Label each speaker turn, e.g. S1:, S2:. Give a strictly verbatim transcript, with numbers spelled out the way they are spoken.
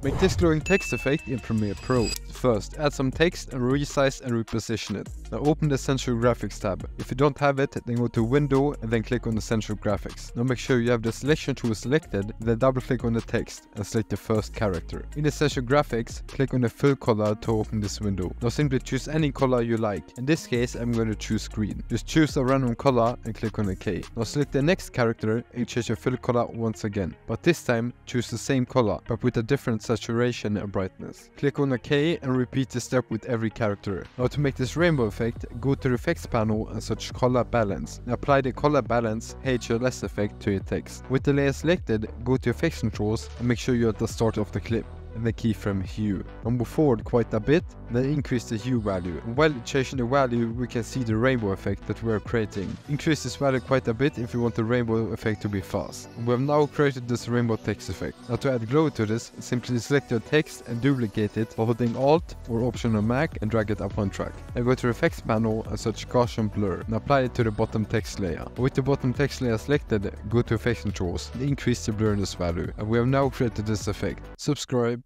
S1: Make this glowing text effect in Premiere Pro. First, add some text and resize and reposition it. Now open the Essential Graphics tab. If you don't have it, then go to Window and then click on Essential Graphics. Now make sure you have the selection tool selected, then double click on the text and select the first character. In Essential Graphics, click on the fill color to open this window. Now simply choose any color you like. In this case, I'm going to choose green. Just choose a random color and click on OK. Now select the next character and change your fill color once again. But this time, choose the same color, but with a different saturation and brightness. Click on OK and repeat the step with every character. Now to make this rainbow effect, go to the effects panel and search color balance. Now apply the color balance H L S effect to your text. With the layer selected, go to effects controls and make sure you're at the start of the clip. And the keyframe hue. Now move forward quite a bit, then increase the hue value. And while changing the value, we can see the rainbow effect that we are creating. Increase this value quite a bit if you want the rainbow effect to be fast. We have now created this rainbow text effect. Now to add glow to this, simply select your text and duplicate it by holding Alt or Option on Mac and drag it up one track. Now go to the effects panel and search Gaussian blur and apply it to the bottom text layer. With the bottom text layer selected, go to effects controls and increase the blurriness value. And we have now created this effect. Subscribe.